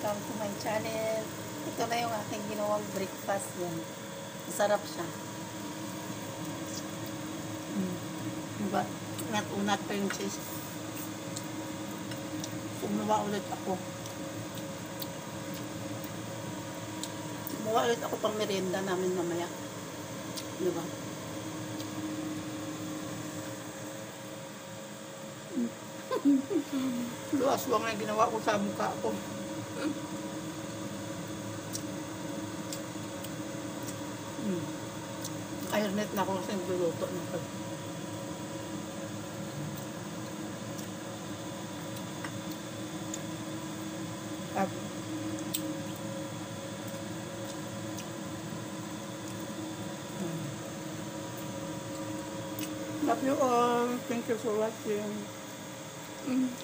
welcome to my channel. Ito na yung aking ginawang breakfast yan. Masarap siya. Diba? Unat-unat pa yung cheese. Gumawa ulit ako. Gumawa ulit ako pang merienda namin mamaya. Diba? Luwas-luwang na ginawa ko sa mukha ko. Naka-hairnet na ako kasi nagluluto na ako. Love you all. Thank you for watching.